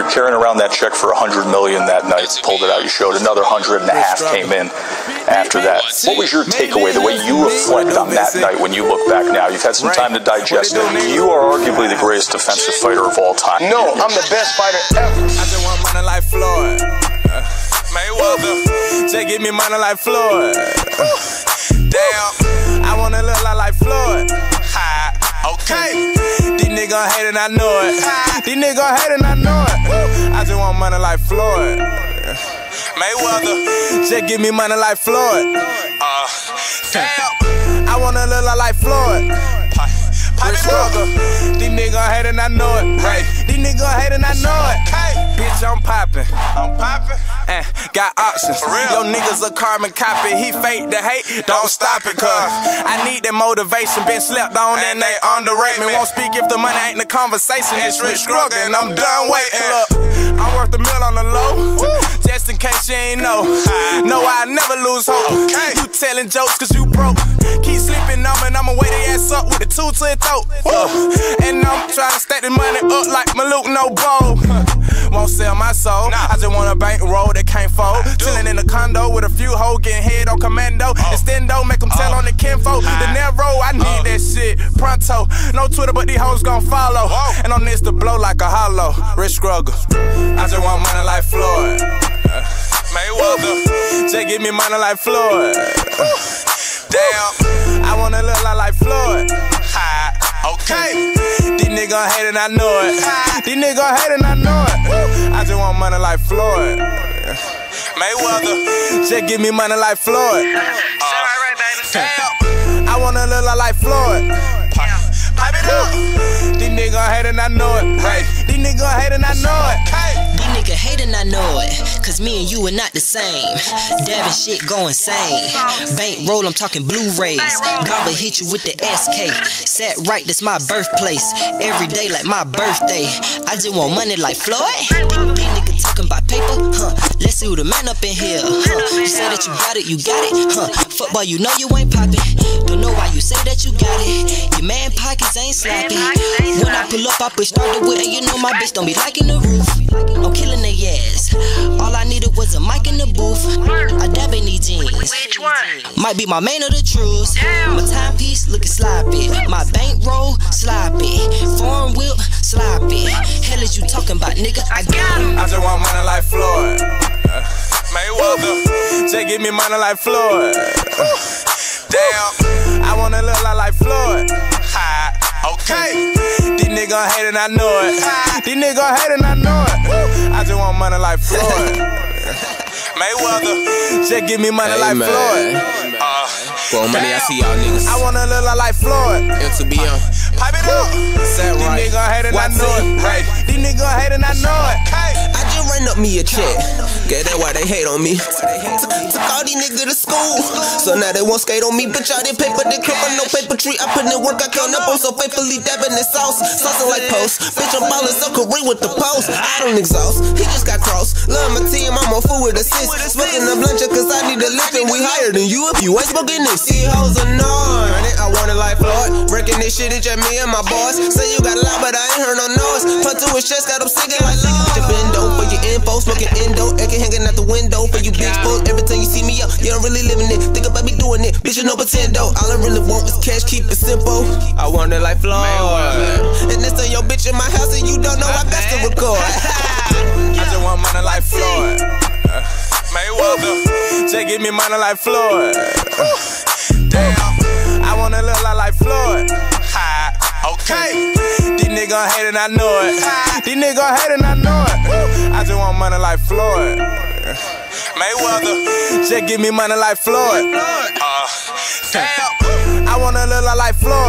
you're carrying around that check for $100 million that night. Pulled it out, you showed another $100.5 came in after that. What was your takeaway, the way you reflect on that night when you look back now? You've had some time to digest it. You are arguably the greatest defensive fighter of all time. No, I'm the best fighter ever. I just want money like Floyd. Mayweather, just give me money like Floyd. Damn, I wanna look like Floyd. Okay, these niggas hatin', I know it. These niggas hatin', I know it. I just want money like Floyd. Mayweather, just give me money like Floyd. Damn, I wanna look like Floyd. These niggas hatin', I know it. Right. These niggas hatin', I know it. Bitch, I'm poppin'. I'm poppin'. Got options. Yo niggas a carbon copy. He fake the hate. Don't stop it, cuz I need that motivation. Been slept on and they underrate me. Won't speak if the money ain't the conversation. It's rich struggling. I'm done waiting. Look, I'm worth $1 million on the low. Just in case you ain't know. No, I never lose hope. You telling jokes cause you broke. Keep sleeping on me and I'ma weigh the ass up with the 2 to the throat. And I'm trying to stack the money up like Maluk no bowl. Won't sell my soul. I just want a bankroll that can't fold. Chillin' in the condo with a few hoes getting head on commando. Extendo, make them tell on the kinfolk. The narrow, I need that shit pronto. No Twitter, but these hoes gon' follow. And on this to blow like a hollow. Rich struggle. I just want money like Floyd. Mayweather, just give me money like Floyd. Damn, I wanna look like Floyd. Okay, these niggas hatin', I know it. These niggas hatin', I know it. I just want money like Floyd. Mayweather, just give me money like Floyd. Damn, I wanna look like Floyd. Pipe it up. These niggas hatin', I know it. These niggas hatin', I know it. These niggas hatin', I know it. Cause me and you are not the same. Dabbing shit go insane. Bankroll, I'm talking Blu-rays. Gobble hit you with the SK. Sat right, that's my birthplace. Every day like my birthday. I just want money like Floyd. These niggas talking about paper, let's see who the man up in here, You say that you got it, Football, you know you ain't poppin'. Don't know why you say that you got it. Your man pockets ain't sloppy. When I pull up, I push started with, and you know my bitch don't be liking the roof. I'm killing their ass. All I needed was a mic in the booth. I dab in these jeans. Which one? Might be my main or the truth. My timepiece looking sloppy. My bankroll sloppy. Foreign whip sloppy. Hell is you talking about, nigga? I got him. I just want money like Floyd. Mayweather, just give me money like Floyd. Damn, I wanna look like Floyd. Okay, these niggas hatin', I know it. These niggas hatin', I know it. I just want money like Floyd. Mayweather, just give me money like Floyd. For money, I see y'all niggas. I wanna look like Floyd. M2BM. Pipe it up. These niggas hatin', I know it. These niggas hatin', I know it. I just ran up me a check. Get that why they hate on me. Took all these niggas to school, so now they won't skate on me. Bitch, I didn't pay for the crib on no paper tree. I put in work, I count up, I'm so faithfully dabbing the sauce. Saucing like post. Bitch, I'm ballin' so Kareem with the post. I don't exhaust, he just got crossed. Love my team, I'm on food with assist. Smoking up lunch cause I need a lift, and we higher than you if you ain't smoking this. See hoes annoying, I want it like Floyd. Breaking this shit, it's just me and my boys. Say you got loud, but I ain't heard no noise. Put to his chest, got him singing like Lord. Just bendo for your info, smoking endo. AK hanging out the window for you bitch folks. Every time you see me up, you don't really living it. Think about me doing it, bitch, you no pretendo. All I really want is cash, keep it simple. I want it like Floyd. And this on your bitch in my house, and you don't know I got to record. I just want money like Floyd. Mayweather, just give me money like Floyd. Damn, I wanna look like Floyd. Okay, these niggas hatin', I know it. These niggas hatin', I know it. I just want money like Floyd. Mayweather, just give me money like Floyd. Damn, I wanna look like Floyd.